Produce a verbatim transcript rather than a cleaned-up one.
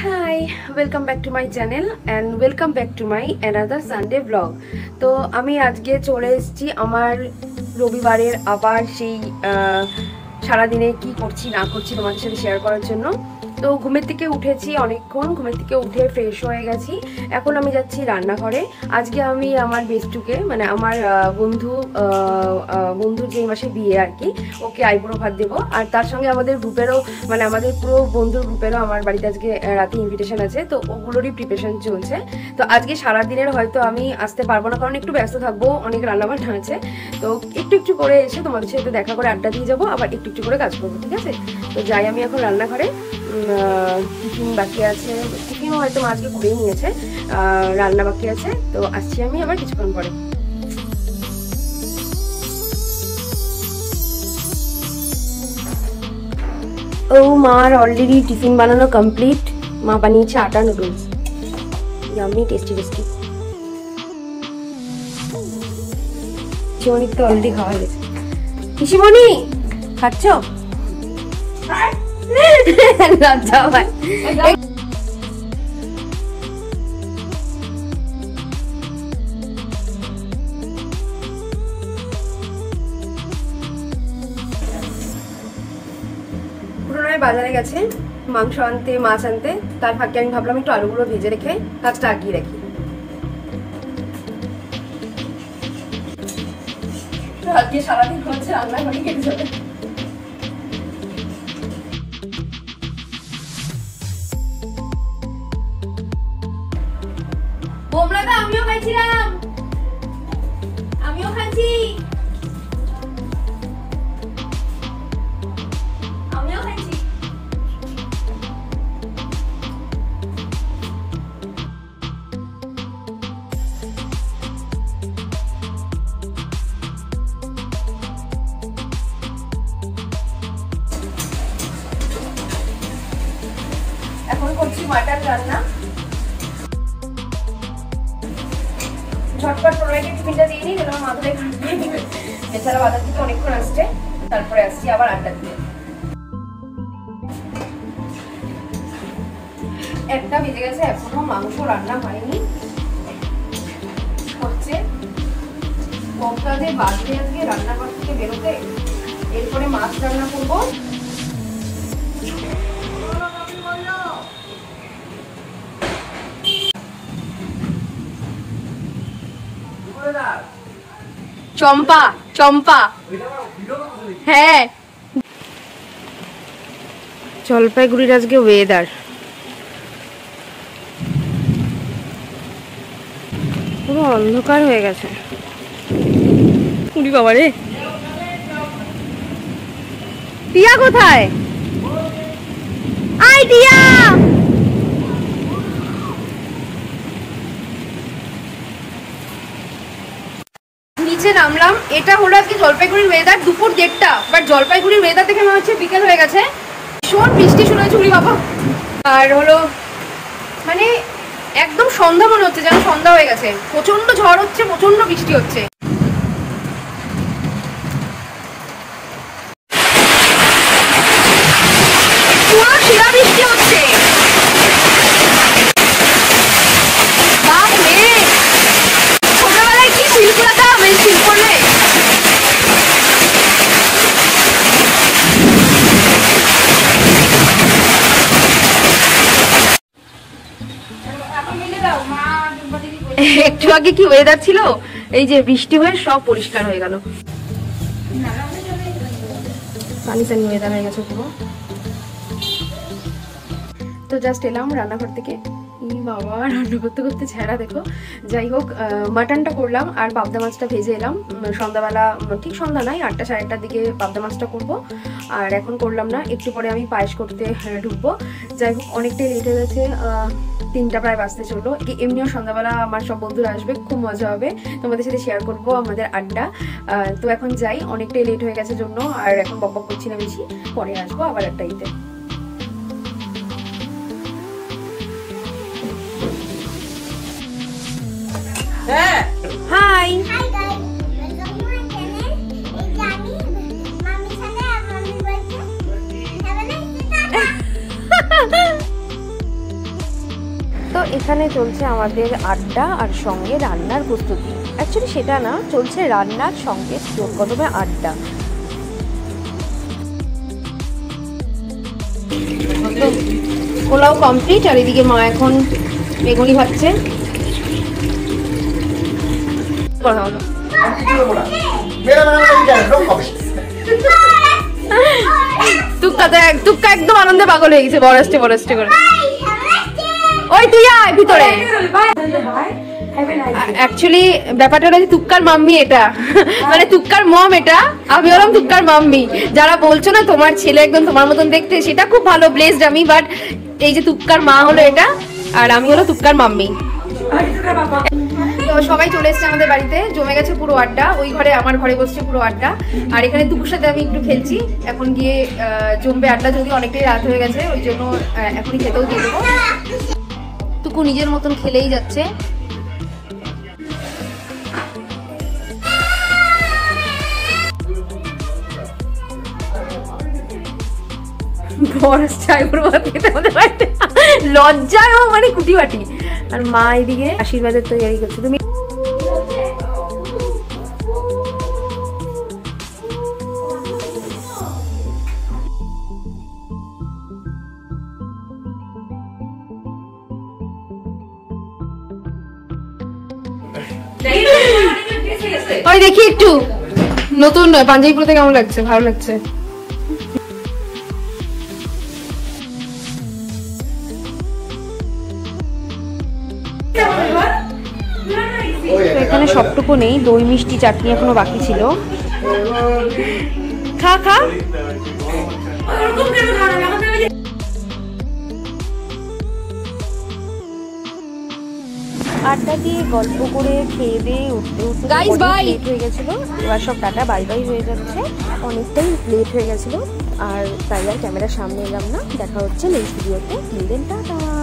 High, welcome back to my channel and welcome back to my another Sunday vlog. তো আমি আজকে চলে এসেছি আমার রবিবারের আবার সেই সারাদিনে কি করছি না করছি তোমাদের সাথে শেয়ার করার জন্য। তো ঘুমের থেকে উঠেছি অনেকক্ষণ, ঘুমের থেকে উঠে ফ্রেশ হয়ে গেছি। এখন আমি যাচ্ছি রান্নাঘরে। আজকে আমি আমার বেস্টুকে মানে আমার বন্ধু বন্ধুর যে মাসে বিয়ে আর কি, ওকে আইবুড়ো ভাত দেবো। আর তার সঙ্গে আমাদের গ্রুপেরও মানে আমাদের পুরো বন্ধুর গ্রুপেরও আমার বাড়িতে আজকে রাতে ইনভিটেশন আছে, তো ওগুলোরই প্রিপারেশন চলছে। তো আজকে সারাদিনের হয়তো আমি আসতে পারবো না, কারণ একটু ব্যস্ত থাকবো, অনেক রান্নাবান্না আছে। তো একটু একটু করে এসে তোমাদের সাথে দেখা করে আড্ডা দিয়ে যাবো, আবার একটু একটু করে কাজ করবো, ঠিক আছে? তো যাই আমি এখন রান্নাঘরে। টিফিন বাকি আছে, টিফিনও হয়তো আজকে করেই নিয়েছে, রান্না বাকি আছে। তো আসছি আমি আবার কিছুক্ষণ পরে। ও মার অলরেডি টিফিন বানানো কমপ্লিট। মা বানিয়েছে আটা নুডলস, ইয়াম্মি টেস্টি টেস্টি। পিসিমণি তো অলরেডি খাওয়া গেছে। পিসিমণি খাচ্ছ? লজ্জা হয়। বাজারে গেছে মাংস আনতে, মাছ আনতে, তার ফাঁকে আমি ভাবলাম একটু আলুগুলো ভেজে রেখে কাজটা আগিয়ে রাখি। আজকে সারাদিন হচ্ছে রান্নাঘরে কেটে যাবে। বোমরাটা আমিও খাইছিলাম, আমিও খাইছি, আমিও খাইছি। এখন করছি মাটন রান্না। ঝটপট পনেরোকে টিফিনটা দিয়ে নিই, যেন আমার মাথায় খারাপ দিবে। এছাড়া বাজার থেকে অনেকক্ষণ আসছে, তারপরে আসছি আবার আড্ডা দিয়ে। একটা বেজে গেছে, এখনো মাংস রান্না হয়নি, হচ্ছে কটা যে বাজে আজকে রান্নাঘর থেকে বেরোতে। এরপরে মাছ রান্না করবো। চম্পা চম্পা হ্যাঁ। জলপাইগুড়ির আজকে ওয়েদার পুরো অন্ধকার হয়ে গেছে। উড়ি বাবা রে, টিয়া কোথায়? আই টিয়া, নামলাম। এটা হলো আজকে জলপাইগুড়ির ওয়েদার, দুপুর দেড়টা। বাট জলপাইগুড়ির ওয়েদার দেখে মনে হচ্ছে বিকেল হয়ে গেছে। ভীষণ বৃষ্টি শুরু হয়েছে, উড়ি বাবা। আর হলো মানে একদম সন্ধ্যা মনে হচ্ছে, যেন সন্ধ্যা হয়ে গেছে। প্রচন্ড ঝড় হচ্ছে, প্রচন্ড বৃষ্টি হচ্ছে। পুরো শিলা বৃষ্টি হচ্ছে। ছোটবেলায় কি ফিল করতাম এই ফিল করলে। একটু আগে কি ওয়েদার ছিল, এই যে বৃষ্টি হয়ে সব পরিষ্কার হয়ে গেল। পানি পানি ওয়েদার হয়ে গেছে পুরো। তো জাস্ট এলাম রান্নাঘর থেকে। বাবা, রান্না করতে করতে ছেঁড়া দেখো। যাই হোক, মাটনটা করলাম আর পাবদা মাছটা ভেজে এলাম। সন্ধ্যাবেলা, ঠিক সন্ধ্যা নয়, আটটা সাড়ে আটটার দিকে পাবদা মাছটা করবো। আর এখন করলাম না, একটু পরে আমি পায়েস করতে ঢুকবো। যাই হোক, অনেকটাই লেট হয়ে গেছে, তিনটা প্রায় বাজতে চললো। এমনিও সন্ধ্যাবেলা আমার সব বন্ধুরা আসবে, খুব মজা হবে, তোমাদের সাথে শেয়ার করবো আমাদের আড্ডা। তো এখন যাই, অনেকটাই লেট হয়ে গেছে জন্য। আর এখন বক বক করছি না বেশি, পরে আসবো আবার আড্ডাইতে। হাই, এখানে চলছে আমাদের আড্ডা আর সঙ্গে রান্নার প্রস্তুতি। অ্যাকচুয়ালি সেটা না, চলছে রান্নার সঙ্গে জোর কদমে আড্ডা। পোলাও কমপ্লিট, আর এদিকে মা এখন বেগুনি ভাজছে। তুক্কা একদম আনন্দে পাগল হয়ে গেছে, বরস্টে বরস্টে করে। ওই তুই আয় ভিতরে। অ্যাকচুয়ালি ব্যাপারটা হলো যে তুক্কার মাম্মি এটা, মানে তুক্কার মম এটা, আমি হলাম তুক্কার মাম্মি। যারা বলছো না তোমার ছেলে একদম তোমার মতন দেখতে, সেটা খুব ভালো, ব্লেসড আমি, বাট এই যে তুক্কার মা হলো এটা, আর আমি হলো তুক্কার মাম্মি। তো সবাই চলে এসছে আমাদের বাড়িতে, জমে গেছে পুরো আড্ডা। ওই ঘরে আমার ঘরে বসছে পুরো আড্ডা, আর এখানে তুকুর সাথে আমি একটু খেলছি। এখন গিয়ে জমবে আড্ডা, যদি অনেকটাই রাত হয়ে গেছে, ওই জন্য এখনই খেতেও দিয়ে দেবো। তুকু নিজের মতন খেলেই যাচ্ছে। লজ্জায় মানে কুটি বাটি, আর মা এদিকে আশীর্বাদের তৈরি করছে। তুমি ওই দেখি একটু নতুন পাঞ্জাবি পরতে কেমন লাগছে? ভালো লাগছে। এখানে সবটুকু নেই, দই মিষ্টি চাটনি এখনো বাকি ছিল। খা খা। আড্ডা দিয়ে গল্প করে খেয়ে দিয়ে উঠতে উঠতে লেট হয়ে গেছিল। এবার সব টাটা বাই বাই হয়ে যাচ্ছে, অনেকটাই লেট হয়ে গেছিল, আর তাই আর ক্যামেরার সামনে এলাম না। দেখা হচ্ছে নেক্সট ভিডিওতে। টাটা।